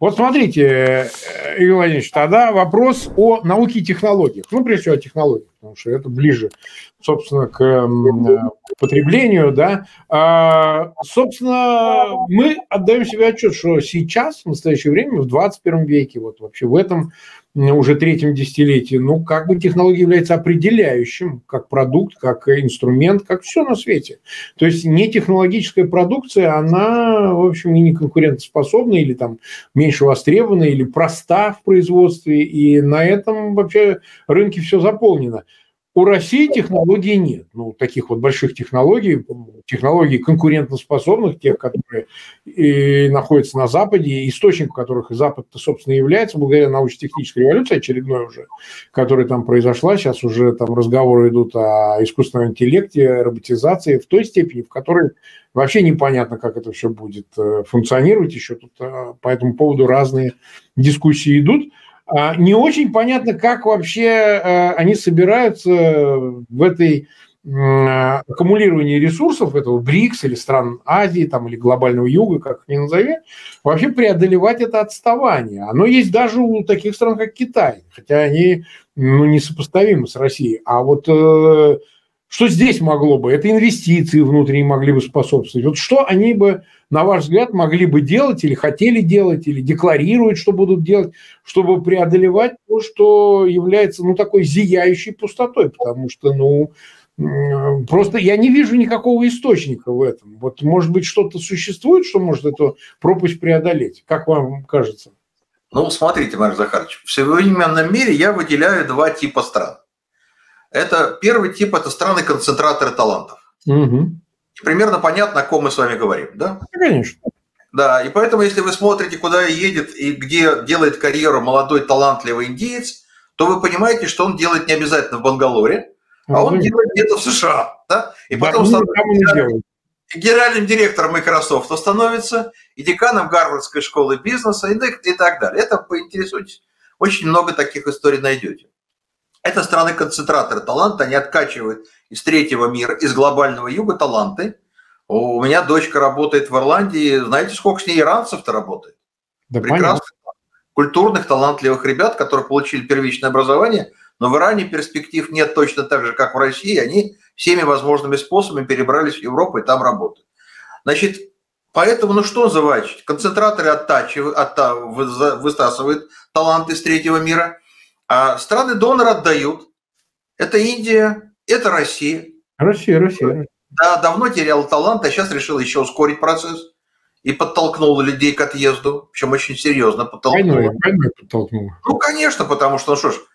Вот смотрите, Игорь Владимирович, тогда вопрос о науке и технологиях. Ну, прежде всего, о технологиях, потому что это ближе, собственно, к потреблению, да. Собственно, мы отдаем себе отчет, что сейчас, в настоящее время, в 21 веке, вот вообще в этом уже третьем десятилетии, ну, как бы технология является определяющим, как продукт, как инструмент, как все на свете. То есть нетехнологическая продукция, она, в общем, и не конкурентоспособна, или там меньше востребована, или проста в производстве, и на этом вообще рынке все заполнено. У России технологий нет. Ну, таких вот больших технологий конкурентоспособных, тех, которые и находятся на Западе, источником которых Запад-то, собственно, является, благодаря научно-технической революции очередной уже, которая там произошла. Сейчас уже там разговоры идут о искусственном интеллекте, роботизации в той степени, в которой вообще непонятно, как это все будет функционировать. Еще тут по этому поводу разные дискуссии идут. Не очень понятно, как вообще они собираются в этой аккумулировании ресурсов этого БРИКС или стран Азии там, или глобального юга, как их ни назови, вообще преодолевать это отставание. Оно есть даже у таких стран, как Китай, хотя они несопоставимы с Россией. А вот что здесь могло бы? Это инвестиции внутренние могли бы способствовать. Вот что они бы, на ваш взгляд, могли бы делать или хотели делать, или декларируют, что будут делать, чтобы преодолевать то, что является, такой зияющей пустотой, потому что, просто я не вижу никакого источника в этом. Вот, может быть, что-то существует, что может эту пропасть преодолеть? Как вам кажется? Смотрите, Марк Захарович, в современном мире я выделяю два типа стран. Это первый тип – это страны-концентраторы талантов. Угу. Примерно понятно, о ком мы с вами говорим, да? Конечно. Да, и поэтому, если вы смотрите, куда едет и где делает карьеру молодой талантливый индиец, то вы понимаете, что он делает не обязательно в Бангалоре, а он делает где-то в США, да? И потом генеральным директором Microsoft становится, и деканом Гарвардской школы бизнеса, и так далее. Это, поинтересуйтесь, очень много таких историй найдете. Это страны-концентраторы таланта, они откачивают из третьего мира, из глобального юга таланты. У меня дочка работает в Ирландии, знаете, сколько с ней иранцев-то работает? Да, прекрасных, культурных, талантливых ребят, которые получили первичное образование, но в Иране перспектив нет точно так же, как в России, они всеми возможными способами перебрались в Европу и там работают. Значит, поэтому, что называется, концентраторы оттачивают, высасывают таланты из третьего мира, а страны-доноры отдают. Это Индия, это Россия. Россия. Да, давно теряла талант, а сейчас решила еще ускорить процесс и подтолкнула людей к отъезду, причем очень серьезно подтолкнула. Войной подтолкнула. Конечно, потому что,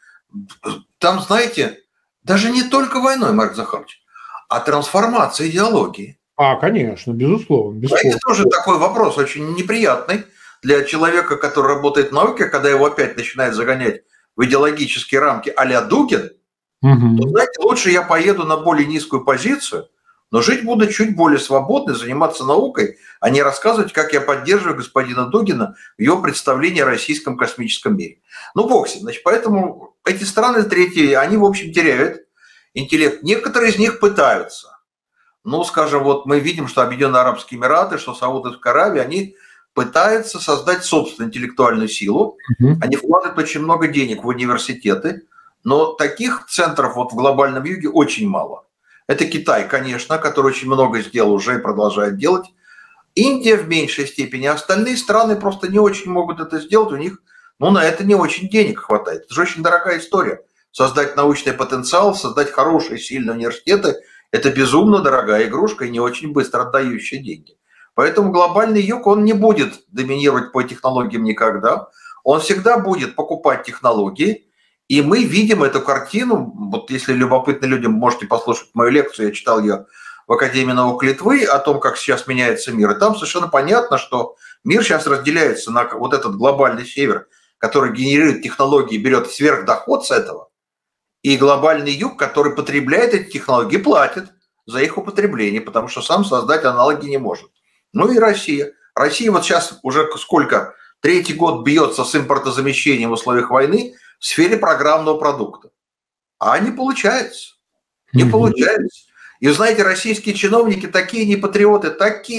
там, знаете, даже не только войной, Марк Захарович, а трансформация идеологии. Конечно, безусловно. Это тоже такой вопрос очень неприятный для человека, который работает в науке, когда его опять начинают загонять в идеологические рамки а-ля Дугин, то, знаете, лучше я поеду на более низкую позицию, но жить буду чуть более свободно, заниматься наукой, а не рассказывать, как я поддерживаю господина Дугина в его представлении о российском космическом мире. Бог с ним. Значит, поэтому эти страны третьи, они, в общем, теряют интеллект. Некоторые из них пытаются. Скажем, вот мы видим, что Объединенные Арабские Эмираты, что Саудовская Аравия, они пытаются создать собственную интеллектуальную силу. Они вкладывают очень много денег в университеты, но таких центров вот в глобальном юге очень мало. Это Китай, конечно, который очень много сделал уже и продолжает делать. Индия в меньшей степени, а остальные страны просто не очень могут это сделать. У них, на это не очень денег хватает. Это же очень дорогая история. Создать научный потенциал, создать хорошие, сильные университеты – это безумно дорогая игрушка и не очень быстро отдающая деньги. Поэтому глобальный юг, он не будет доминировать по технологиям никогда. Он всегда будет покупать технологии. И мы видим эту картину. Вот если любопытно людям, можете послушать мою лекцию, я читал ее в Академии наук Литвы, о том, как сейчас меняется мир. И там совершенно понятно, что мир сейчас разделяется на вот этот глобальный север, который генерирует технологии, берет сверхдоход с этого, и глобальный юг, который потребляет эти технологии, платит за их употребление, потому что сам создать аналоги не может. И Россия. Россия вот сейчас уже сколько, третий год бьется с импортозамещением в условиях войны в сфере программного продукта. А не получается. Не получается. И, знаете, российские чиновники такие не патриоты.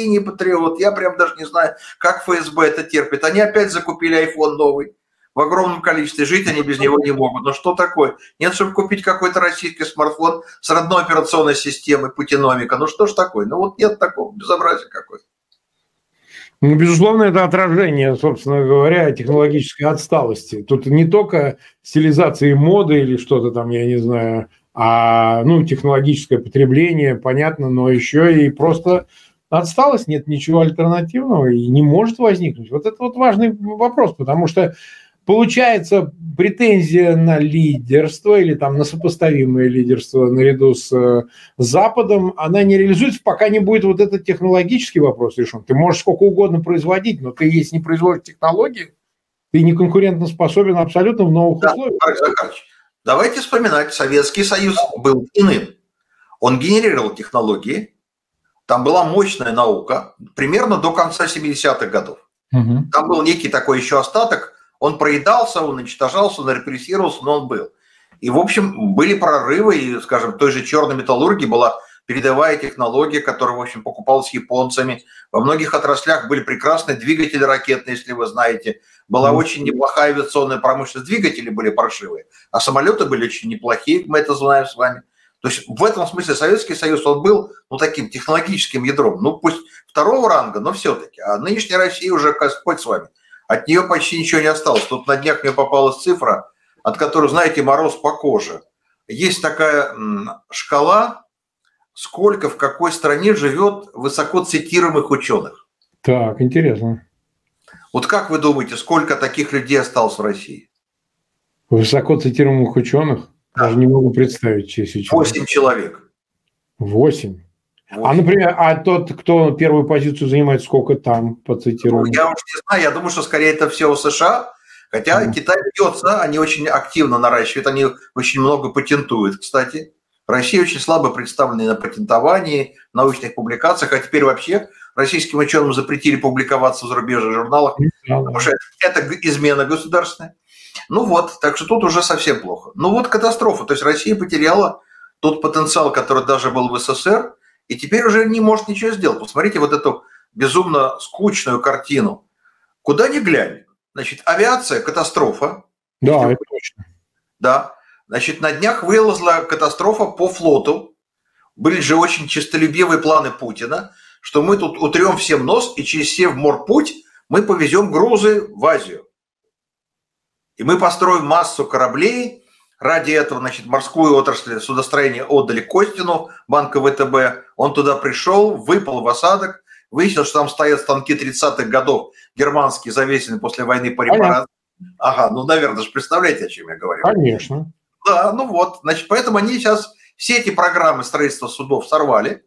Я прям даже не знаю, как ФСБ это терпит. Они опять закупили iPhone новый в огромном количестве. Жить они без него не могут. Но что такое? Нет, чтобы купить какой-то российский смартфон с родной операционной системой, путиномика. Ну что ж такое? Ну вот нет такого безобразия какое-то. Ну, безусловно, это отражение, собственно говоря, технологической отсталости. Тут не только стилизация моды или что-то там, я не знаю, технологическое потребление, понятно, но еще и просто отсталость, нет ничего альтернативного и не может возникнуть. Вот это вот важный вопрос, потому что получается претензия на лидерство или там на сопоставимое лидерство наряду с Западом, она не реализуется, пока не будет вот этот технологический вопрос решен. Ты можешь сколько угодно производить, но ты, если не производишь технологии, ты не конкурентоспособен абсолютно в новых условиях. Давайте вспоминать, Советский Союз был иным. Он генерировал технологии, там была мощная наука, примерно до конца 70-х годов. Там был некий такой еще остаток, он проедался, он уничтожался, он репрессировался, но он был. И, в общем, были прорывы, и, скажем, той же черной металлургии была передовая технология, которая, в общем, покупалась японцами. Во многих отраслях были прекрасные двигатели ракетные, если вы знаете. Была очень неплохая авиационная промышленность, двигатели были паршивые, а самолеты были очень неплохие, мы это знаем с вами. То есть в этом смысле Советский Союз, он был таким технологическим ядром, пусть второго ранга, но все-таки. А нынешняя Россия уже, Господь с вами, от нее почти ничего не осталось. Тут на днях мне попалась цифра, от которой, знаете, мороз по коже. Есть такая шкала, сколько в какой стране живет высоко цитируемых ученых. Так, интересно. Вот как вы думаете, сколько таких людей осталось в России? Высоко цитируемых ученых? Да. Даже не могу представить, честно. 8 человек. 8? А, например, тот, кто первую позицию занимает, сколько там по цитированию? Я уж не знаю, я думаю, что скорее это все у США, хотя Китай бьется, они очень активно наращивают, они очень много патентуют, кстати. Россия очень слабо представлена на патентовании, научных публикациях, а теперь вообще российским ученым запретили публиковаться в зарубежных журналах, потому что это измена государственная. Так что тут уже совсем плохо. Катастрофа, то есть Россия потеряла тот потенциал, который даже был в СССР, и теперь уже не может ничего сделать. Посмотрите вот эту безумно скучную картину. Куда ни глянь. Значит, авиация – катастрофа. Да, это точно. Да. Значит, на днях вылезла катастрофа по флоту. Были же очень честолюбивые планы Путина, что мы тут утрем всем нос, и через Севморпуть мы повезем грузы в Азию. И мы построим массу кораблей. Ради этого, морскую отрасль судостроения отдали Костину, банка ВТБ. Он туда пришел, выпал в осадок, выяснил, что там стоят станки 30-х годов, германские, завесенные после войны по репарации. Ага, наверное, же представляете, о чем я говорю. Конечно. Да, поэтому они сейчас все эти программы строительства судов сорвали,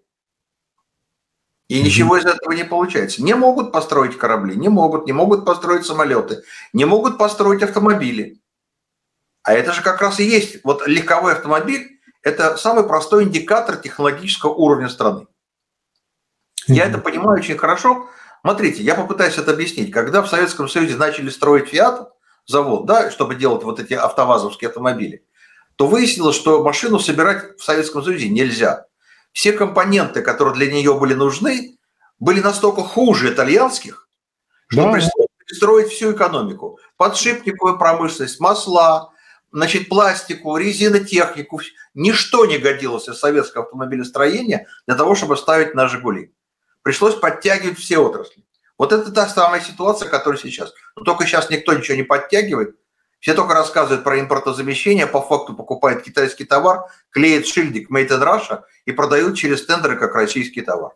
и ничего из этого не получается. Не могут построить корабли, не могут построить самолеты, не могут построить автомобили. А это же как раз и есть, легковой автомобиль – это самый простой индикатор технологического уровня страны. Я это понимаю очень хорошо. Смотрите, я попытаюсь это объяснить. Когда в Советском Союзе начали строить Фиат, завод, да, чтобы делать эти автовазовские автомобили, то выяснилось, что машину собирать в Советском Союзе нельзя. Все компоненты, которые для нее были нужны, были настолько хуже итальянских, что пришлось перестроить всю экономику. Подшипниковую промышленность, масла, пластику, резинотехнику. Ничто не годилось из советского автомобилестроения для того, чтобы ставить на «Жигули». Пришлось подтягивать все отрасли. Вот это та самая ситуация, которая сейчас. Но только сейчас никто ничего не подтягивает. Все только рассказывают про импортозамещение, по факту покупают китайский товар, клеят шильдик «Made in Russia» и продают через тендеры как российский товар.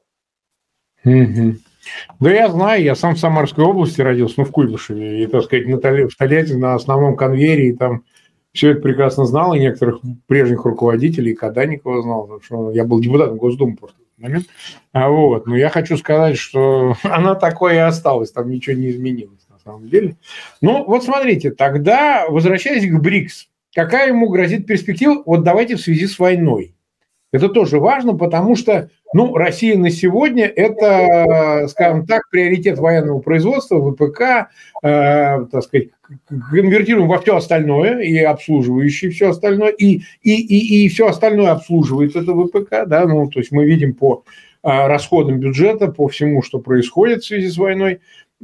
Да я знаю, я сам в Самарской области родился, в Куйбышеве, и, так сказать, в Тольятти на основном конвейере, и там все это прекрасно знал, и некоторых прежних руководителей, и Каданникова знал, потому что я был депутатом Госдумы просто в этот момент. Но я хочу сказать, что она такое и осталась, там ничего не изменилось на самом деле. Смотрите, тогда, возвращаясь к БРИКС, какая ему грозит перспектива? Давайте в связи с войной. Это тоже важно, потому что, ну, Россия на сегодня – это, скажем так, приоритет военного производства, ВПК, так сказать, конвертируем во все остальное, и обслуживающее все остальное, и все остальное обслуживает это ВПК, да, ну, то есть мы видим по расходам бюджета, по всему, что происходит в связи с войной,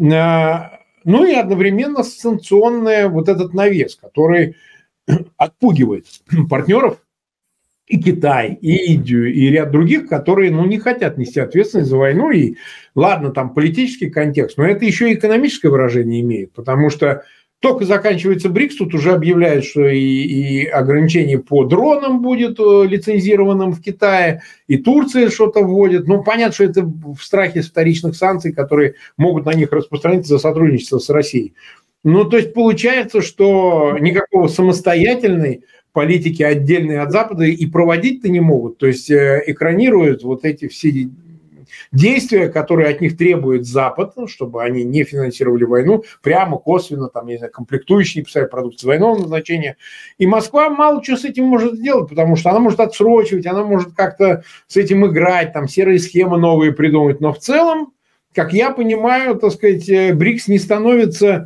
ну и одновременно санкционный вот этот навес, который отпугивает партнеров, и Китай, и Индию, и ряд других, которые, ну, не хотят нести ответственность за войну. И ладно, там политический контекст, но это еще и экономическое выражение имеет, потому что только заканчивается БРИКС, тут уже объявляют, что и ограничение по дронам будет лицензированным в Китае, и Турция что-то вводит. Ну, понятно, что это в страхе вторичных санкций, которые могут на них распространиться за сотрудничество с Россией. Ну, то есть получается, что никакого самостоятельной политики отдельные от Запада и проводить-то не могут. То есть экранируют вот эти все действия, которые от них требует Запад, чтобы они не финансировали войну, прямо, косвенно, там, не знаю, комплектующие, писали продукции двойного назначения. И Москва мало что с этим может сделать, потому что она может отсрочивать, она может как-то с этим играть, там, серые схемы новые придумать. Но в целом, как я понимаю, так сказать, БРИКС не становится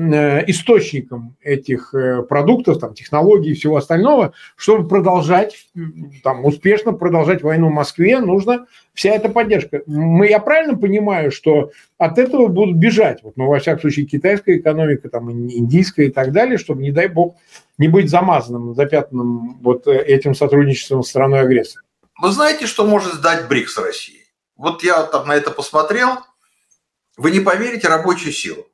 источником этих продуктов, там, технологий и всего остального. Чтобы продолжать, там, успешно продолжать войну в Москве, нужна вся эта поддержка. Я правильно понимаю, что от этого будут бежать, вот, ну, во всяком случае, китайская экономика, там, индийская и так далее, чтобы, не дай бог, не быть замазанным, запятнанным вот этим сотрудничеством с страной-агрессором? Вы знаете, что может сдать БРИКС России? Вот я там на это посмотрел. Вы не поверите, рабочую силу.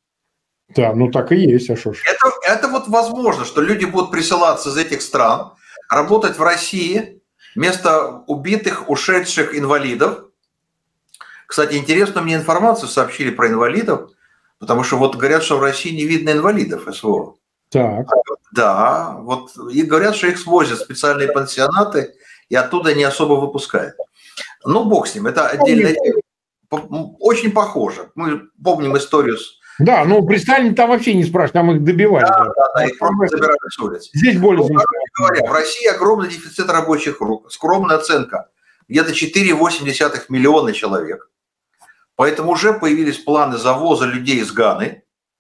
Да, ну так и есть, а что ж. Это вот возможно, что люди будут присылаться из этих стран, работать в России вместо убитых, ушедших инвалидов. Кстати, интересную мне информацию сообщили про инвалидов, потому что вот говорят, что в России не видно инвалидов СВО. Так. Да, вот и говорят, что их свозят в специальные пансионаты и оттуда не особо выпускают. Ну, бог с ним, это отдельная тема. Очень похоже. Мы помним историю с... Да, ну при Сталине там вообще не спрашивают, там их добивали. Да, их просто забирали с улиц. Здесь более... Ну, говоря, в России огромный дефицит рабочих рук. Скромная оценка. Где-то 4,8 миллиона человек. Поэтому уже появились планы завоза людей из Ганы.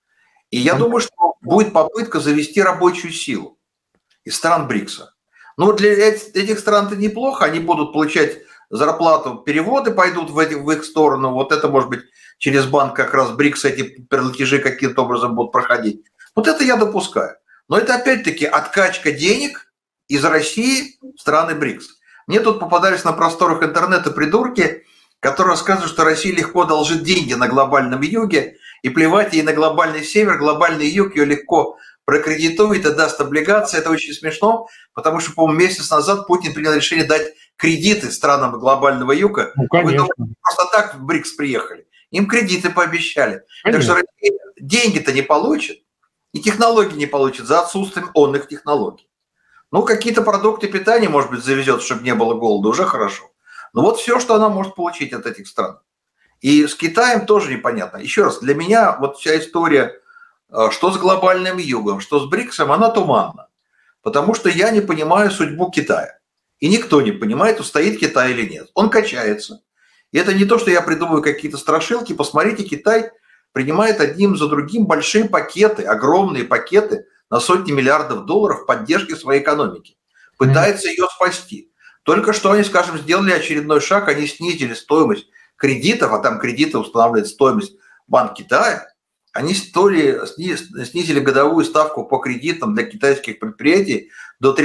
И я думаю, что будет попытка завести рабочую силу из стран БРИКСа. Но для этих стран это неплохо. Они будут получать зарплату, переводы пойдут в их сторону. Вот это может быть... Через банк как раз БРИКС эти платежи каким-то образом будут проходить. Вот это я допускаю. Но это опять-таки откачка денег из России в страны БРИКС. Мне тут попадались на просторах интернета придурки, которые рассказывают, что Россия легко одолжит деньги на глобальном юге, и плевать ей на глобальный север, глобальный юг ее легко прокредитует и даст облигации. Это очень смешно, потому что, по-моему, месяц назад Путин принял решение дать кредиты странам глобального юга. Ну, конечно. Вы думаете, просто так в БРИКС приехали? Им кредиты пообещали. Конечно. Так что Россия деньги-то не получит, и технологии не получит за отсутствием онных технологий. Ну, какие-то продукты питания, может быть, завезет, чтобы не было голода, уже хорошо. Но вот все, что она может получить от этих стран. И с Китаем тоже непонятно. Еще раз, для меня вот вся история, что с глобальным югом, что с БРИКСом, она туманна. Потому что я не понимаю судьбу Китая. И никто не понимает, устоит Китай или нет. Он качается. И это не то, что я придумываю какие-то страшилки. Посмотрите, Китай принимает одним за другим большие пакеты, огромные пакеты на сотни миллиардов долларов поддержки своей экономики. Пытается ее спасти. Только что они, скажем, сделали очередной шаг, они снизили стоимость кредитов, а там кредиты устанавливает стоимость Банк Китая. Они снизили годовую ставку по кредитам для китайских предприятий до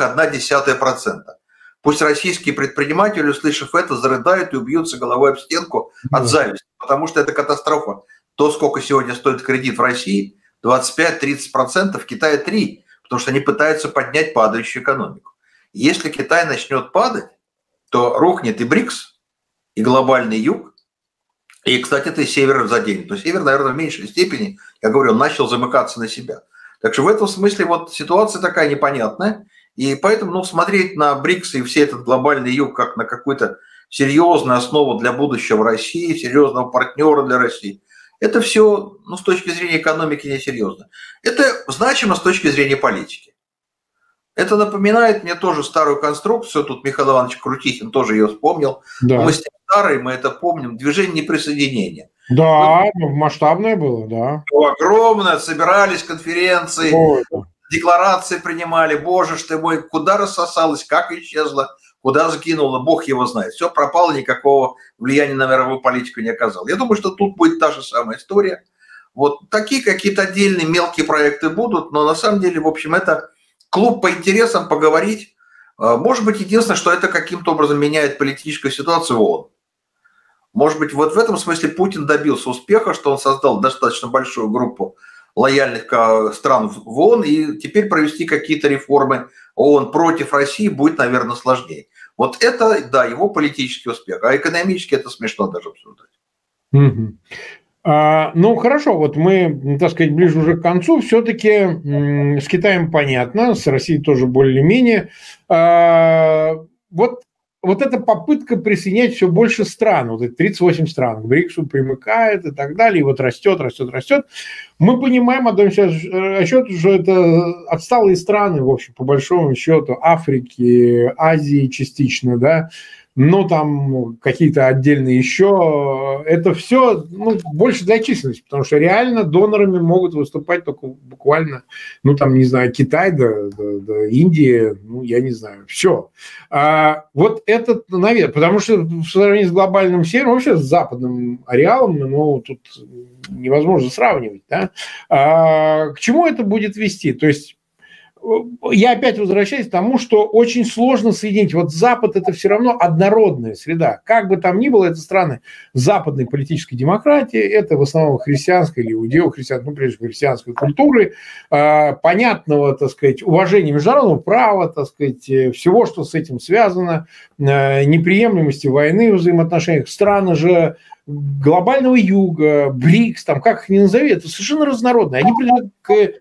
3,1%. Пусть российские предприниматели, услышав это, зарыдают и убьются головой об стенку от зависти, потому что это катастрофа. То, сколько сегодня стоит кредит в России, 25-30%, в Китае 3%, потому что они пытаются поднять падающую экономику. Если Китай начнет падать, то рухнет и БРИКС, и глобальный юг, и, кстати, это и север заденет. Но север, наверное, в меньшей степени, я говорю, он начал замыкаться на себя. Так что в этом смысле вот ситуация такая непонятная. И поэтому, ну, смотреть на БРИКС и все этот глобальный юг как на какую-то серьезную основу для будущего России, серьезного партнера для России, это все, ну, с точки зрения экономики несерьезно. Это значимо с точки зрения политики. Это напоминает мне тоже старую конструкцию, тут Михаил Иванович Крутихин тоже ее вспомнил. Да. Мы с ним старые, мы это помним, движение неприсоединения. Да, масштабное было, да. Огромное, собирались конференции, декларации принимали, боже ж ты мой, куда рассосалось, как исчезло, куда закинуло, бог его знает. Все пропало, никакого влияния на мировую политику не оказало. Я думаю, что тут будет та же самая история. Вот такие какие-то отдельные мелкие проекты будут, но на самом деле, в общем, это клуб по интересам, поговорить. Может быть, единственное, что это каким-то образом меняет политическую ситуацию в ООН. Может быть, вот в этом смысле Путин добился успеха, что он создал достаточно большую группу лояльных стран в ООН, и теперь провести какие-то реформы ООН против России будет, наверное, сложнее. Вот это, да, его политический успех, а экономически это смешно даже обсуждать. Ну, хорошо, вот мы, так сказать, ближе уже к концу, все-таки с Китаем понятно, с Россией тоже более-менее. Вот эта попытка присоединять все больше стран, вот эти 38 стран к БРИКСу примыкает и так далее, и вот растет. Мы понимаем, отдаем отчет, что это отсталые страны, в общем, по большому счету, Африки, Азии частично, да, но там какие-то отдельные еще, это все больше для численности, потому что реально донорами могут выступать только буквально, там, не знаю, Китай, да Индия, я не знаю, все. Вот это, наверное, потому что в сравнении с глобальным севером, вообще с западным ареалом, тут невозможно сравнивать, да? К чему это будет вести? То есть я опять возвращаюсь к тому, что очень сложно соединить. Вот Запад – это все равно однородная среда. Как бы там ни было, это страны западной политической демократии, это в основном христианской или иудео-христианской, прежде всего христианской культуры, понятного, так сказать, уважения международного права, так сказать, всего, что с этим связано, неприемлемости войны в взаимоотношениях. Страны же глобального юга, БРИКС, там, как их ни назови, это совершенно разнородные. Они придут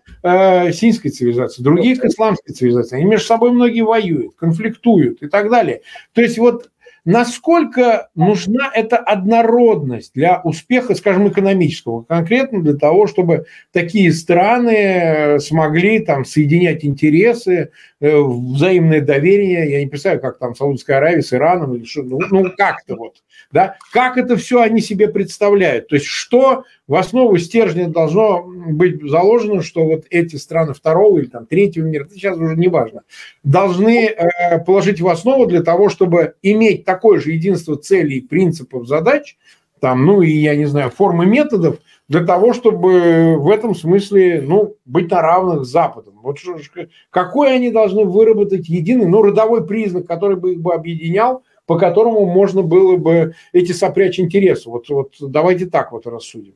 к синской цивилизации, другие к исламской цивилизации. Они между собой многие воюют, конфликтуют и так далее. То есть вот насколько нужна эта однородность для успеха, скажем, экономического, конкретно для того, чтобы такие страны смогли там соединять интересы, взаимное доверие. Я не представляю, как там Саудовская Аравия с Ираном или что, как-то вот, да, как это все они себе представляют. То есть что в основу стержня должно быть заложено, что вот эти страны второго или там третьего мира, это сейчас уже не важно, должны положить в основу для того, чтобы иметь такое же единство целей, принципов, задач, там, и, я не знаю, формы методов, для того, чтобы в этом смысле, быть на равных с Западом. Вот какой они должны выработать единый, родовой признак, который бы их объединял, по которому можно было бы эти сопрячь интересы. Вот давайте так вот рассудим.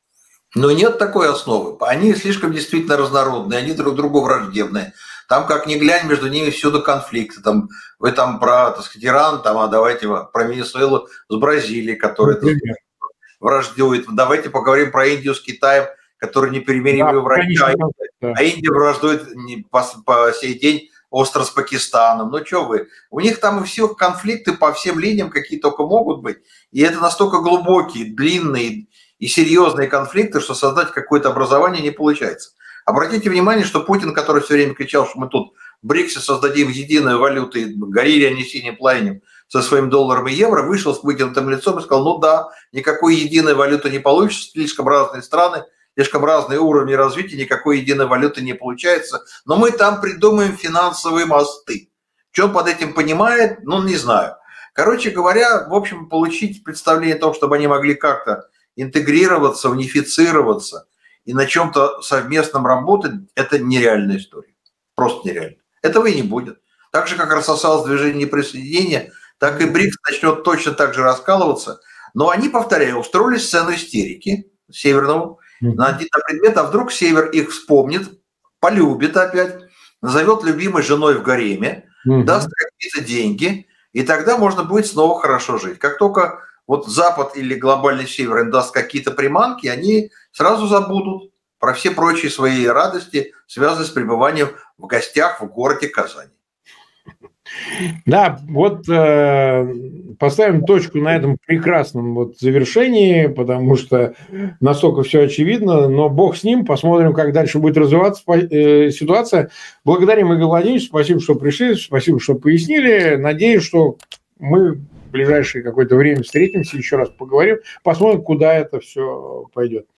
Но нет такой основы. Они слишком действительно разнородные, они друг другу враждебные. Там, как ни глянь, между ними всюду конфликты. Там, вы там про, так сказать, Иран, давайте про Венесуэлу с Бразилией, которая враждует. Давайте поговорим про Индию с Китаем, которые непримиримые враги. А Индия враждует по сей день остро с Пакистаном. Что вы? У них там и все конфликты по всем линиям, какие только могут быть. И это настолько глубокие, длинные и серьезные конфликты, что создать какое-то образование не получается. Обратите внимание, что Путин, который все время кричал, что мы тут в БРИКСе создадим единую валюту, и горели они синим пламенем со своим долларом и евро, вышел с вытянутым лицом и сказал, да, никакой единой валюты не получится, слишком разные страны, слишком разные уровни развития, никакой единой валюты не получается, но мы там придумаем финансовые мосты. Что он под этим понимает, не знаю. Короче говоря, в общем, получить представление о том, чтобы они могли как-то интегрироваться, унифицироваться и на чем-то совместном работать, это нереальная история. Просто нереально. Этого и не будет. Так же, как рассосалось движение неприсоединения, так и БРИКС начнет точно так же раскалываться. Но они, повторяю, устроили сцену истерики северного на предмет, а вдруг Север их вспомнит, полюбит опять, назовет любимой женой в гареме, даст какие-то деньги, и тогда можно будет снова хорошо жить. Как только вот Запад или глобальный Север им даст какие-то приманки, они сразу забудут про все прочие свои радости, связанные с пребыванием в гостях в городе Казани. Да, вот поставим точку на этом прекрасном вот завершении, потому что настолько все очевидно, но бог с ним, посмотрим, как дальше будет развиваться ситуация. Благодарим, Игорь Владимирович, спасибо, что пришли, спасибо, что пояснили. Надеюсь, что мы в ближайшее какое-то время встретимся, еще раз поговорим, посмотрим, куда это все пойдет.